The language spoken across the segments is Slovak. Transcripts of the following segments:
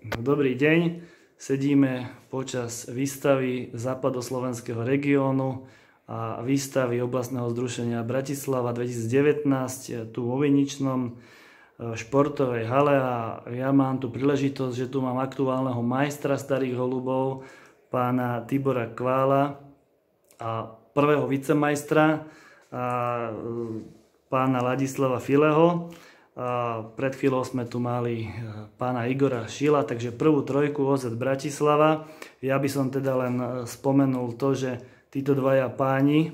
Dobrý deň, sedíme počas výstavy západoslovenského regiónu a výstavy oblastného združenia Bratislava 2019 tu vo Viničnom športovej hale a ja mám tu príležitosť, že tu mám aktuálneho majstra starých holubov, pána Tibora Kvála a prvého vicemajstra pána Ladislava Fileho. Pred chvíľou sme tu mali pána Igora Šila, takže prvú trojku OZ Bratislava. Ja by som teda len spomenul to, že títo dvaja páni,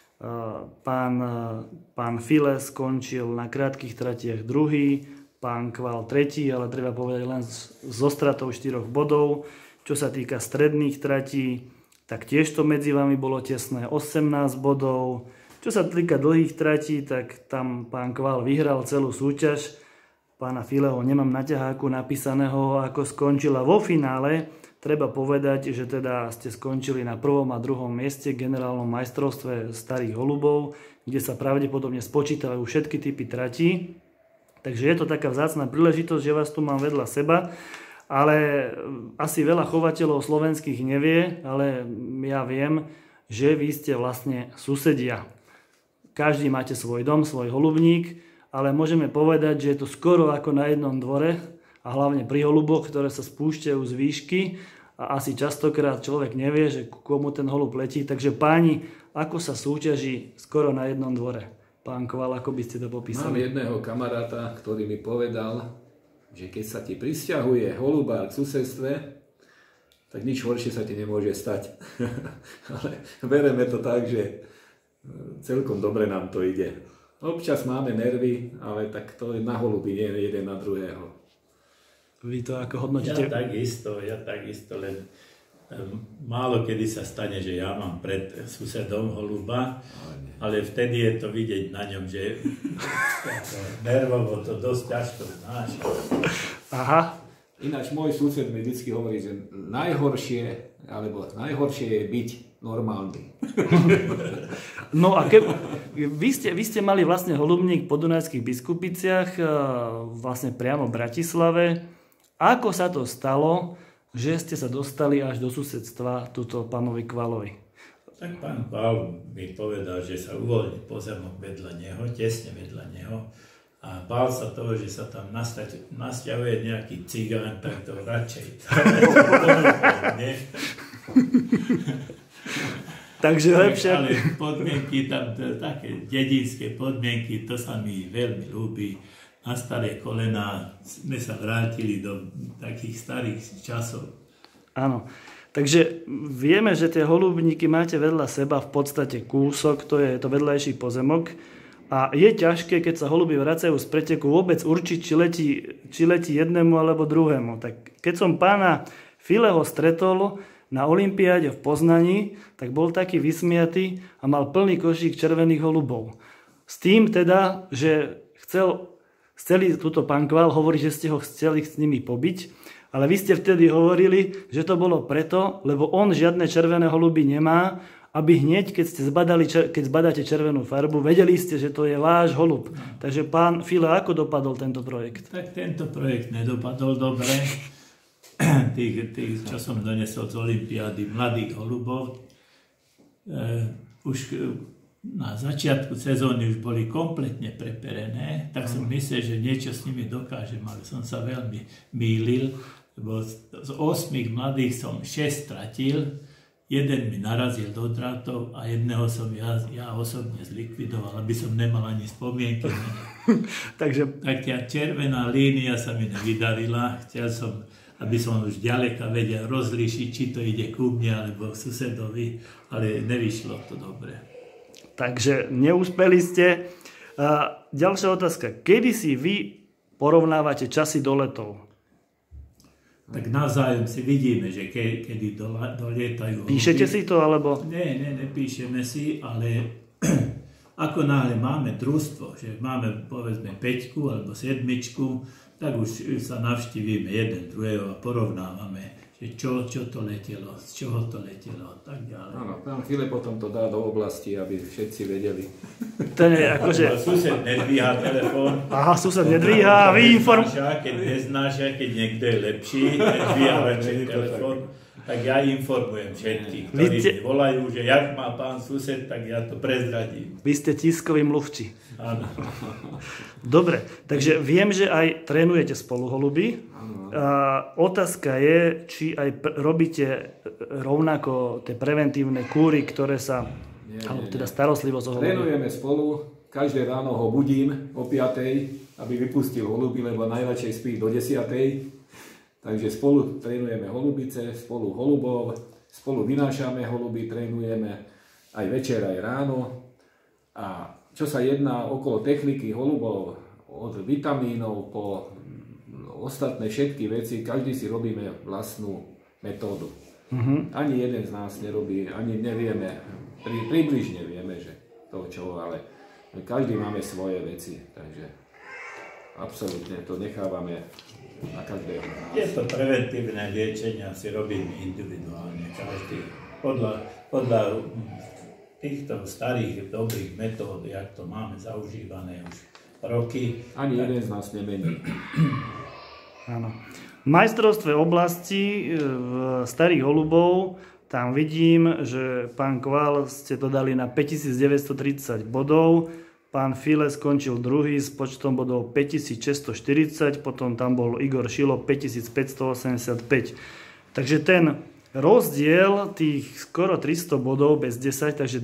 pán File skončil na krátkych tratiach druhý, pán Kvál tretí, ale treba povedať len so stratou 4 bodov. Čo sa týka stredných tratí, tak tiež to medzi vami bolo tesné, 18 bodov. Čo sa týka dlhých tratí, tak tam pán Kvál vyhral celú súťaž. Pána Fileho nemám na ťaháku napísaného, ako skončil. A vo finále treba povedať, že teda ste skončili na 1. a 2. mieste v generálnom majstrovstve starých holubov, kde sa pravdepodobne spočítavajú všetky typy tratí. Takže je to taká vzácna príležitosť, že vás tu mám vedľa seba. Ale asi veľa chovateľov slovenských nevie, ale ja viem, že vy ste vlastne susedia. Každý máte svoj dom, svoj holubník, ale môžeme povedať, že je to skoro ako na jednom dvore a hlavne pri holuboch, ktoré sa spúšťajú z výšky a asi častokrát človek nevie, že komu ten holub letí. Takže páni, ako sa súťaží skoro na jednom dvore? Pán Kvál, ako by ste to popísali? Mám jedného kamaráta, ktorý mi povedal, že keď sa ti prisťahuje holubár k susedstve, tak nič horšie sa ti nemôže stať. Ale bereme to tak, že celkom dobre nám to ide. Občas máme nervy, ale tak to je na holuby, nie jeden na druhého. Vy to ako hodnotíte? Ja takisto, len málo kedy sa stane, že ja mám pred susedom holuba, ale vtedy je to vidieť na ňom, že nervovo to dosť ťažko znáša. Aha. Ináč môj sused mi vždy hovorí, že najhoršie je byť normálny. No a vy ste mali vlastne holubník po Dunajských Biskupiciach, vlastne priamo v Bratislave. Ako sa to stalo, že ste sa dostali až do susedstva tuto pánovi Kválovi? Tak pán Kvál mi povedal, že sa uvoľní pozemok vedľa neho, tesne vedľa neho. A bál sa toho, že sa tam nasťahuje nejaký cigán, tak to radšej nie. Takže lepšie. Ale podmienky tam, také dedinské podmienky, to sa mi veľmi ľúbi. Na staré kolená sme sa vrátili do takých starých časov. Áno. Takže vieme, že tie holubníky máte vedľa seba v podstate kúsok, to je to vedľajší pozemok. A je ťažké, keď sa holuby vracajú z preteku, vôbec určiť, či letí jednému alebo druhému. Tak keď som pána Fileho stretol na olympiáde v Poznani, tak bol taký vysmiatý a mal plný košík červených holubov. S tým teda, že chceli túto pán Kvál hovorí, že ste ho chceli s nimi pobiť, ale vy ste vtedy hovorili, že to bolo preto, lebo on žiadne červené holuby nemá, aby hneď, keď zbadáte červenú farbu, vedeli ste, že to je váš holub. Takže pán File, ako dopadol tento projekt? Tak tento projekt nedopadol dobre. Tých, čo som donesol z olympiády mladých holubov, už na začiatku sezóny už boli kompletne preperené, tak som myslel, že niečo s nimi dokážem, ale som sa veľmi mýlil, lebo z 8 mladých som 6 stratil, jeden mi narazil do drátov a jedného som ja osobne zlikvidoval, aby som nemal ani spomienky. Takže... Tak tá červená línia sa mi nevydarila. Chcel som, aby som už ďaleka vedel rozlíšiť, či to ide ku mne alebo k susedovi, ale nevyšlo to dobre. Takže neúspeli ste. Ďalšia otázka. Kedy si vy porovnávate časy doletov? Tak navzájom si vidíme, že kedy dolietajú. Píšete si to, alebo? Nepíšeme si, ale ako náhle máme družstvo, že máme povedzme 5 alebo 7, tak už sa navštívime jeden druhého a porovnávame že čo to letelo, z čoho to letelo a tak ďalej. Áno, pán File potom to dá do oblasti, aby všetci vedeli. To je akože... Sused nedvíha telefón. Aha, sused nedvíha a vy Keď neznáša, keď niekto je lepší, nedvíha večer telefón, tak ja informujem všetkých, ktorí mi volajú, že jak má pán sused, tak ja to prezradím. Vy ste tiskový mluvčí. Áno. Dobre, takže viem, že aj trénujete spolu holuby. Otázka je, či aj robíte rovnako tie preventívne kúry, ktoré sa, alebo teda starostlivosť o holuby. Trénujeme spolu, každé ráno ho budím o 5:00, aby vypustil holuby, lebo najradšej spí do 10:00. Takže spolu trénujeme holubice, spolu holubov, spolu vynášame holuby, trénujeme aj večer, aj ráno. A čo sa jedná okolo techniky holubov, od vitamínov po ostatné všetky veci, každý si robíme vlastnú metódu. Ani jeden z nás nerobí, ani nevieme, približne vieme, že to čo, ale každý máme svoje veci, takže absolútne to nechávame na každého. Je to preventívne liečenie, si robíme individuálne, každý podľa týchto starých dobrých metód, jak to máme zaužívané už roky. Ani jeden z nás nemení. Áno. V majstrovstve oblasti v starých holubov tam vidím, že pán Kval ste to dali na 5930 bodov, pán File skončil druhý s počtom bodov 5640, potom tam bol Igor Šilo 5585. Takže ten rozdiel tých skoro 300 bodov bez 10, takže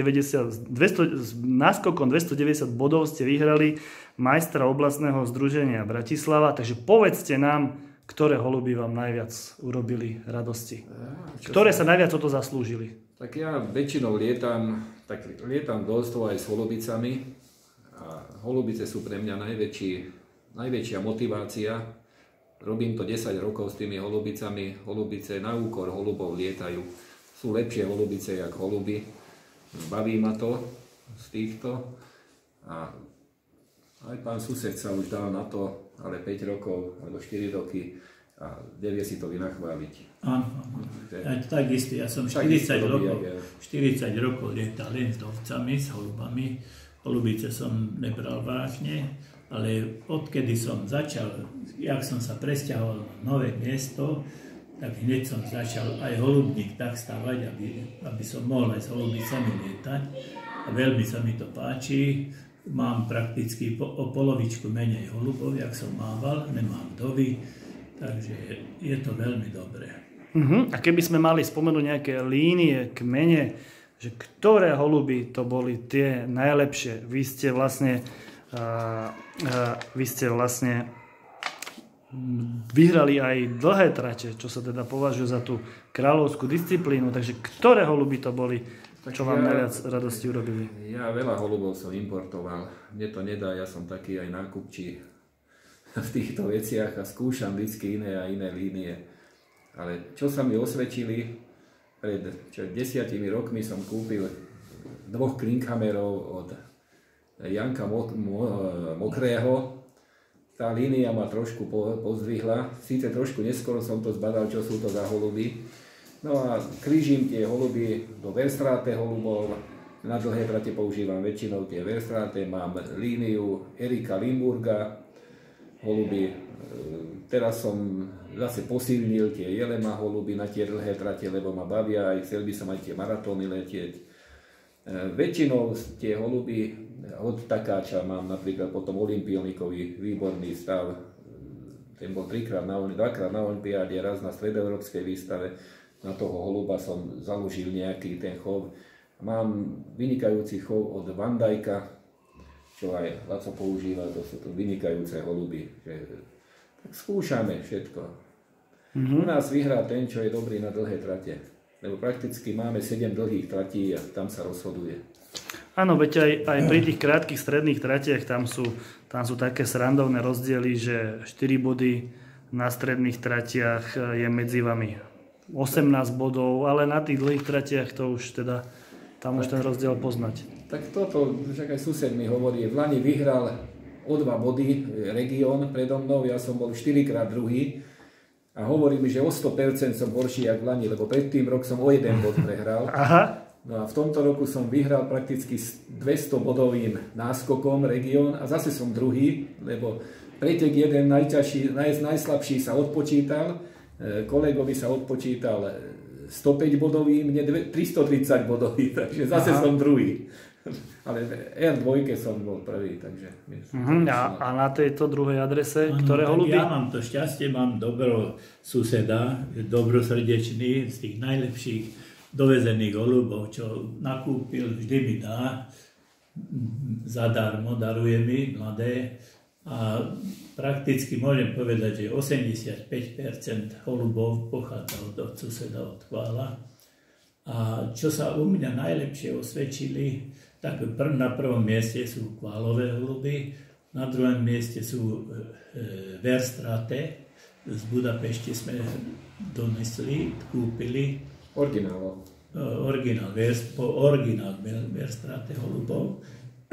náskokom 290 bodov ste vyhrali majstra oblastného združenia Bratislava. Takže povedzte nám, ktoré holuby vám najviac urobili radosti. Ktoré sa najviac o to zaslúžili? Tak ja väčšinou lietam dosť aj s holubicami. A holubice sú pre mňa najväčšia motivácia. Robím to 10 rokov s tými holubicami. Holubice na úkor holubov lietajú. Sú lepšie holubice jak holuby. Baví ma to z týchto. A aj pán sused sa už dal na to, ale 5 rokov alebo 4 roky a nevie si to vynachváliť. Áno, takisto. Ja som 40 rokov lietal len s ovcami, s holubami. Holubice som nebral vážne, ale odkedy som začal, jak som sa presťahoval na nové miesto, tak hneď som začal aj holubník tak stavať, aby som mohol aj s holubicami lietať. A veľmi sa mi to páči. Mám prakticky o polovičku menej holubov, jak som mával, nemám vdovy, takže je to veľmi dobré. A keby sme mali spomenúť nejaké línie, kmene, že ktoré holuby to boli tie najlepšie? Vy ste vlastne vyhrali aj dlhé trate, čo sa teda považuje za tú kráľovskú disciplínu, takže ktoré holuby to boli? Čo vám najviac radosti urobili? Ja veľa holubov som importoval. Mne to nedá, ja som taký aj nákupčí v týchto veciach a skúšam vždy iné a iné línie. Ale čo sa mi osvedčili, pred 10 rokmi som kúpil 2 klinkhamerov od Janka Mokrého. Tá línia ma trošku pozdvihla. Síce trošku neskoro som to zbadal, čo sú to za holuby. No a krížim tie holuby do verstráte holubov. Na dlhé trate používam väčšinou tie verstráte. Mám líniu Erika Limburga holuby. Teraz som zase posilnil tie Jelema holuby na tie dlhé trate, lebo ma bavia aj chcel by som aj tie maratóny letieť. Väčšinou tie holuby od takáča mám napríklad potom Olympionikovi výborný stav. Ten bol dvakrát na olympiáde, raz na stredoeurópskej výstave. Na toho holuba som založil nejaký ten chov. Mám vynikajúci chov od Van Dijka, čo aj Laco používa, to sú to vynikajúce holuby. Tak skúšame všetko. U nás vyhrá ten, čo je dobrý na dlhé trate. Lebo prakticky máme 7 dlhých tratí a tam sa rozhoduje. Áno, veď aj pri tých krátkych stredných tratiach tam sú také srandovné rozdiely, že 4 body na stredných tratiach je medzi vami 18 bodov, ale na tých dlhých tratiach to už teda, tam už ten rozdiel poznať. Tak toto, však aj sused mi hovorí, v Lani vyhral o 2 body región predo mnou, ja som bol 4-krát druhý, A hovorí mi, že o 100% som horší jak v Lani, lebo predtým rok som o 1 bod prehral. Aha. No a v tomto roku som vyhral prakticky s 200-bodovým náskokom región a zase som druhý, lebo pretek jeden najslabší sa odpočítal, kolegovi sa odpočítal 105-bodový, mne 330 bodový, takže zase som druhý. Ale R2 som bol prvý, takže... A na tejto druhej adrese, ktoré holuby? Ja mám to šťastie, mám dobro suseda, dobrosrdečný, z tých najlepších dovezených holubov, čo nakúpil, vždy mi dá, zadarmo, daruje mi, mladé. A prakticky môžem povedať, že 85% holubov pochádza od suseda, od Chvála. A čo sa u mňa najlepšie osvedčili, tak na prvom mieste sú Chválové holuby, na druhom mieste sú Verstrate, z Budapešti sme donesli, kúpili. Originál Verstrate holubov.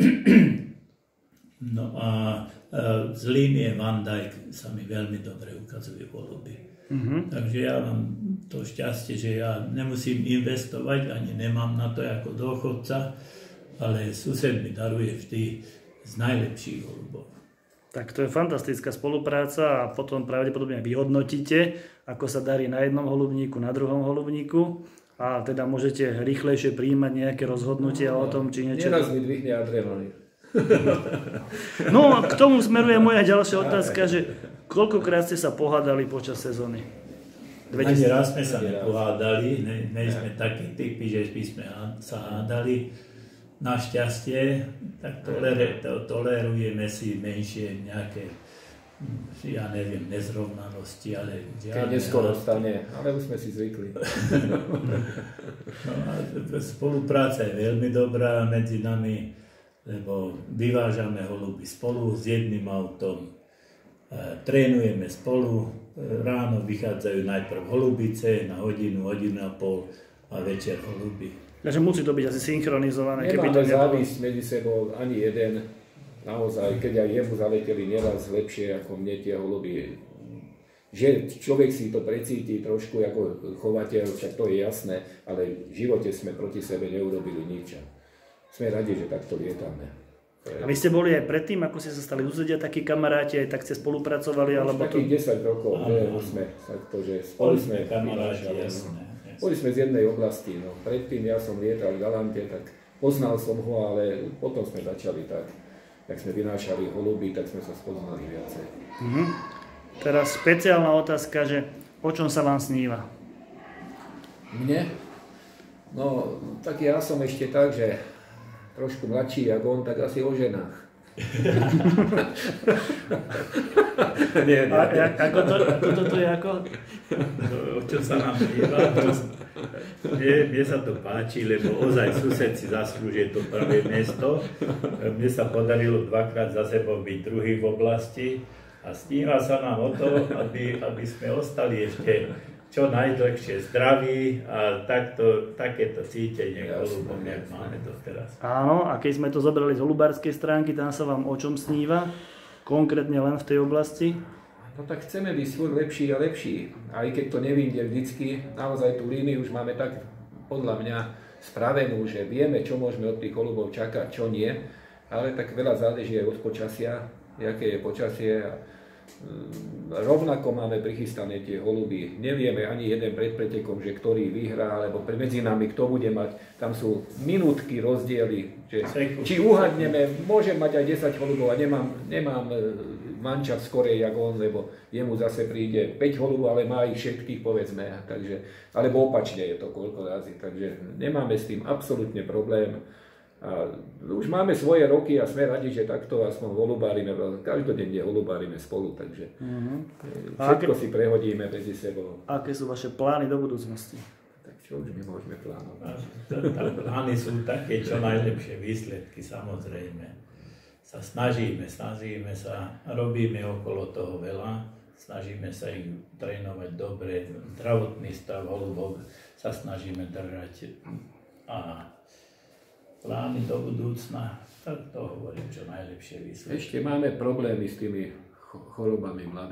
No a z línie Van Dijk sa mi veľmi dobre ukazujú holuby. Takže ja mám to šťastie, že ja nemusím investovať, ani nemám na to ako dôchodca, ale sused mi daruje vždy z najlepších holubov. Tak to je fantastická spolupráca a potom pravdepodobne vyhodnotíte, ako sa darí na jednom holubníku, na druhom holubníku a teda môžete rýchlejšie prijímať nejaké rozhodnutia o tom, či niečo... Neraz mi dvihne adrenalín. No, k tomu smeruje moja ďalšia otázka, že koľkokrát ste sa pohádali počas sezóny? Ani raz sme sa nepohádali, ne sme takí typy, že by sme sa hádali. Našťastie, tak tolerujeme si menšie nejaké, ja neviem, nezrovnanosti, ale žiadne. Keď neskoro stane, ale už sme si zvykli. No a spolupráca je veľmi dobrá medzi nami, lebo vyvážame holuby spolu s jedným autom, trénujeme spolu, ráno vychádzajú najprv holubice na hodinu, hodinu a pol a večer holuby. Takže musí to byť asi synchronizované. Nemáme závisť medzi sebou ani jeden. Naozaj, keď aj jemu zaleteli nieraz lepšie ako mne tie holuby. Že človek si to precíti trošku ako chovateľ, však to je jasné, ale v živote sme proti sebe neurobili nič. Sme radi, že takto lietame. A vy ste boli aj predtým, ako ste sa stali susedia, takí kamaráti, aj tak ste spolupracovali? Alebo takých 10 rokov, sme takto, že spolu sme kamaráti, jasné. Boli sme z jednej oblasti, no. Predtým ja som lietal v Galante, tak poznal som ho, ale potom sme začali tak, jak sme vynášali holuby, tak sme sa spoznali viacej. Teraz špeciálna otázka, že o čom sa vám sníva? Mne? No, tak ja som ešte tak, že trošku mladší ako on, tak asi o ženách. Nie. Ako toto je ako? O čo sa nám sníva? Mne sa to páči, lebo ozaj sused si zaslúžuje to prvé miesto. Mne sa podarilo dvakrát za sebou byť druhý v oblasti a sníva sa nám o to, aby sme ostali ešte čo najdlhšie zdraví a takéto cítenie holubom, jak máme to teraz. Áno, a keď sme to zobrali z holubárskej stránky, tam sa vám o čom sníva? Konkrétne len v tej oblasti? No tak chceme byť skôr lepší a lepší. Aj keď to nevyjde vždycky, naozaj tú líniu už máme tak, podľa mňa, spravenú, že vieme, čo môžeme od tých holubov čakať, čo nie. Ale tak veľa záleží aj od počasia, aké je počasie. Rovnako máme prichystané tie holuby. Nevieme ani jeden pred pretekom, že ktorý vyhrá, alebo medzi nami kto bude mať. Tam sú minútky rozdiely. Že či uhadneme, môžem mať aj 10 holubov a nemám mančaft skorej jak on, lebo jemu zase príde 5 holubov, ale má ich všetkých, povedzme. Takže, alebo opačne je to koľko razy. Takže nemáme s tým absolútne problém. A už máme svoje roky a sme radi, že takto aspoň holubárime, každodenne holubárime spolu, takže všetko si prehodíme medzi sebou. Aké sú vaše plány do budúcnosti? Tak čo už my môžeme plánovať? Plány sú také, čo najlepšie výsledky, samozrejme. Snažíme sa, robíme okolo toho veľa, snažíme sa ich trénovať dobre, zdravotný stav holubov sa snažíme držať a plány do budúcna, tak to hovorím, čo najlepšie výsledky. Ešte máme problémy s tými chorobami mladých.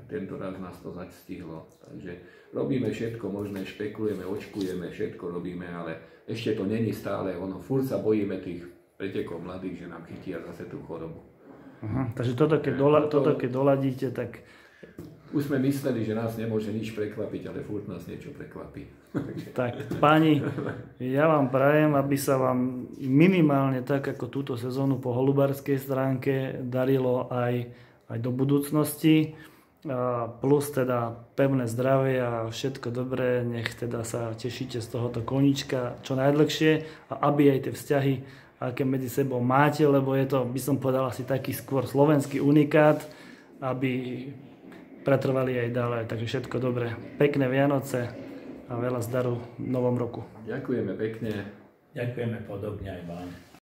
tento raz nás to zastihlo. Takže robíme všetko možné, špekulujeme, očkujeme, všetko robíme, ale ešte to není stále ono. Furt sa bojíme tých pretekov mladých, že nám chytia zase tú chorobu. Aha, takže toto keď doladíte, tak... Už sme mysleli, že nás nemôže nič prekvapiť, ale furt nás niečo prekvapí. Tak, páni, ja vám prajem, aby sa vám minimálne tak, ako túto sezónu po holubárskej stránke darilo aj do budúcnosti. Plus teda pevné zdravie a všetko dobré, nech teda sa tešíte z tohoto koníčka čo najdlhšie a aby aj tie vzťahy, aké medzi sebou máte, lebo je to, by som povedal, asi taký skôr slovenský unikát, aby pretrvali aj ďalej. Takže všetko dobré. Pekné Vianoce a veľa zdaru v novom roku. Ďakujeme pekne. Ďakujeme podobne aj vám.